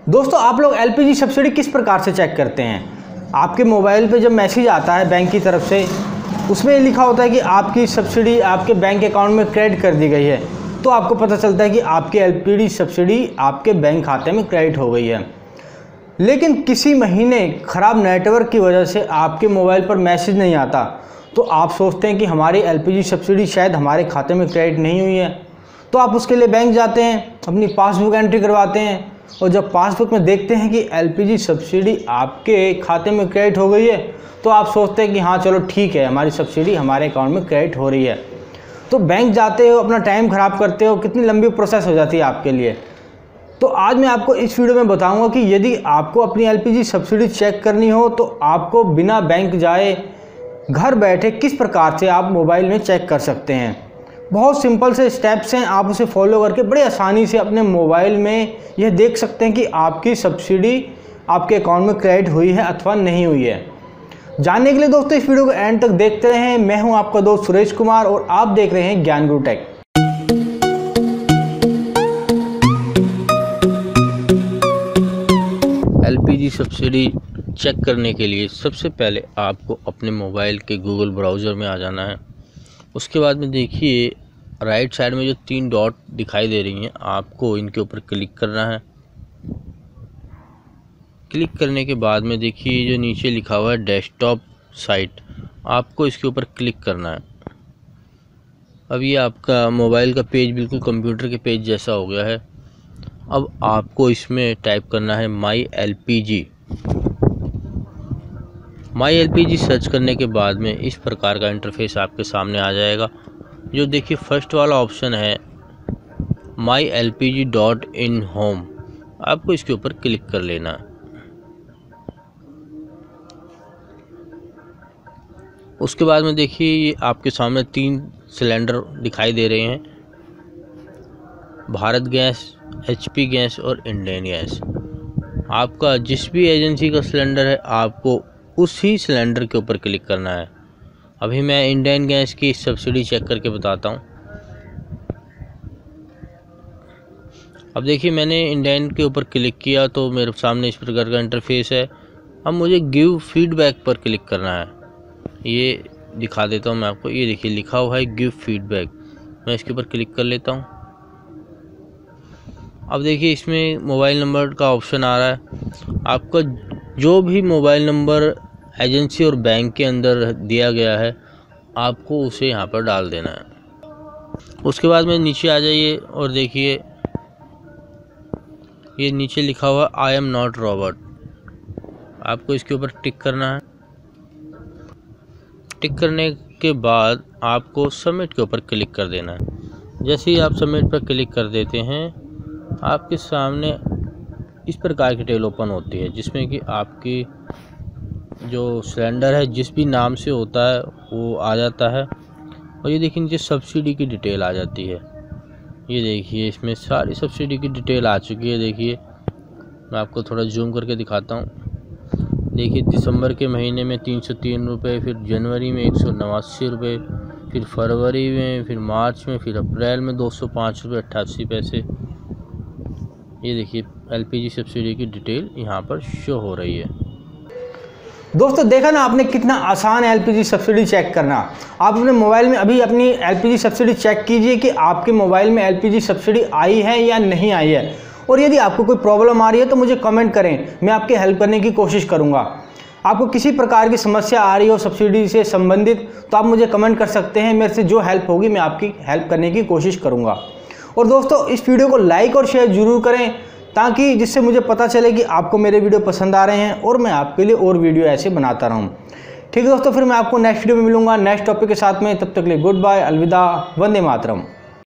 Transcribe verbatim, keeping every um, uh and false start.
दोस्तों आप लोग एलपीजी सब्सिडी किस प्रकार से चेक करते हैं? आपके मोबाइल पे जब मैसेज आता है बैंक की तरफ से, उसमें लिखा होता है कि आपकी सब्सिडी आपके बैंक अकाउंट में क्रेडिट कर दी गई है, तो आपको पता चलता है कि आपकी एलपीजी सब्सिडी आपके बैंक खाते में क्रेडिट हो गई है। लेकिन किसी महीने ख़राब नेटवर्क की वजह से आपके मोबाइल पर मैसेज नहीं आता, तो आप सोचते हैं कि हमारी एलपीजी सब्सिडी शायद हमारे खाते में क्रेडिट नहीं हुई है। तो आप उसके लिए बैंक जाते हैं, अपनी पासबुक एंट्री करवाते हैं, और जब पासबुक में देखते हैं कि एलपीजी सब्सिडी आपके खाते में क्रेडिट हो गई है, तो आप सोचते हैं कि हाँ चलो ठीक है, हमारी सब्सिडी हमारे अकाउंट में क्रेडिट हो रही है। तो बैंक जाते हो, अपना टाइम ख़राब करते हो, कितनी लंबी प्रोसेस हो जाती है आपके लिए। तो आज मैं आपको इस वीडियो में बताऊंगा कि यदि आपको अपनी एलपीजी सब्सिडी चेक करनी हो तो आपको बिना बैंक जाए घर बैठे किस प्रकार से आप मोबाइल में चेक कर सकते हैं। बहुत सिंपल से स्टेप्स हैं, आप उसे फॉलो करके बड़े आसानी से अपने मोबाइल में यह देख सकते हैं कि आपकी सब्सिडी आपके अकाउंट में क्रेडिट हुई है अथवा नहीं हुई है। जानने के लिए दोस्तों इस वीडियो को एंड तक देखते रहें। मैं हूं आपका दोस्त सुरेश कुमार और आप देख रहे हैं ज्ञान गुरु टेक। एलपीजी सब्सिडी चेक करने के लिए सबसे पहले आपको अपने मोबाइल के गूगल ब्राउज़र में आ जाना है। उसके बाद में देखिए राइट साइड में जो तीन डॉट दिखाई दे रही हैं, आपको इनके ऊपर क्लिक करना है। क्लिक करने के बाद में देखिए जो नीचे लिखा हुआ है डेस्कटॉप साइट, आपको इसके ऊपर क्लिक करना है। अब ये आपका मोबाइल का पेज बिल्कुल कंप्यूटर के पेज जैसा हो गया है। अब आपको इसमें टाइप करना है my LPG. My LPG search करने के बाद में इस प्रकार का इंटरफेस आपके सामने आ जाएगा। जो देखिए फर्स्ट वाला ऑप्शन है my LPG dot in home, आपको इसके ऊपर क्लिक कर लेना है। उसके बाद में देखिए ये आपके सामने तीन सिलेंडर दिखाई दे रहे हैं, भारत गैस, एचपी गैस और इंडेन गैस। आपका जिस भी एजेंसी का सिलेंडर है आपको उसी सिलेंडर के ऊपर क्लिक करना है। अभी मैं इंडेन गैस की सब्सिडी चेक करके बताता हूँ। अब देखिए मैंने इंडेन के ऊपर क्लिक किया तो मेरे सामने इस प्रकार का इंटरफेस है। अब मुझे गिव फीडबैक पर क्लिक करना है। ये दिखा देता हूँ मैं आपको। ये देखिए लिखा हुआ है गिव फीडबैक, मैं इसके ऊपर क्लिक कर लेता हूँ। अब देखिए इसमें मोबाइल नंबर का ऑप्शन आ रहा है। आपका जो भी मोबाइल नंबर एजेंसी और बैंक के अंदर दिया गया है आपको उसे यहाँ पर डाल देना है। उसके बाद में नीचे आ जाइए और देखिए ये नीचे लिखा हुआ आई एम नॉट रॉबर्ट, आपको इसके ऊपर टिक करना है। टिक करने के बाद आपको सबमिट के ऊपर क्लिक कर देना है। जैसे ही आप सबमिट पर क्लिक कर देते हैं आपके सामने इस प्रकार की टेल ओपन होती है, जिसमें कि आपकी जो सिलेंडर है जिस भी नाम से होता है वो आ जाता है। और ये देखिए नीचे सब्सिडी की डिटेल आ जाती है। ये देखिए इसमें सारी सब्सिडी की डिटेल आ चुकी है। देखिए मैं आपको थोड़ा जूम करके दिखाता हूँ। देखिए दिसंबर के महीने में तीन सौ तीन रुपये, फिर जनवरी में एक सौ नवासी रुपये, फिर फरवरी में, फिर मार्च में, फिर अप्रैल में दो सौ पाँच रुपये अट्ठासी पैसे। ये देखिए एलपीजी सब्सिडी की डिटेल यहाँ पर शो हो रही है। दोस्तों देखा ना आपने कितना आसान है एलपीजी सब्सिडी चेक करना। आप अपने मोबाइल में अभी अपनी एलपीजी सब्सिडी चेक कीजिए कि आपके मोबाइल में एलपीजी सब्सिडी आई है या नहीं आई है। और यदि आपको कोई प्रॉब्लम आ रही है तो मुझे कमेंट करें, मैं आपकी हेल्प करने की कोशिश करूंगा। आपको किसी प्रकार की समस्या आ रही हो सब्सिडी से संबंधित तो आप मुझे कमेंट कर सकते हैं। मेरे से जो हेल्प होगी मैं आपकी हेल्प करने की कोशिश करूँगा। और दोस्तों इस वीडियो को लाइक और शेयर ज़रूर करें, ताकि जिससे मुझे पता चले कि आपको मेरे वीडियो पसंद आ रहे हैं और मैं आपके लिए और वीडियो ऐसे बनाता रहूं। ठीक है दोस्तों, फिर मैं आपको नेक्स्ट वीडियो में मिलूंगा नेक्स्ट टॉपिक के साथ में। तब तक के लिए गुड बाय, अलविदा, वंदे मातरम।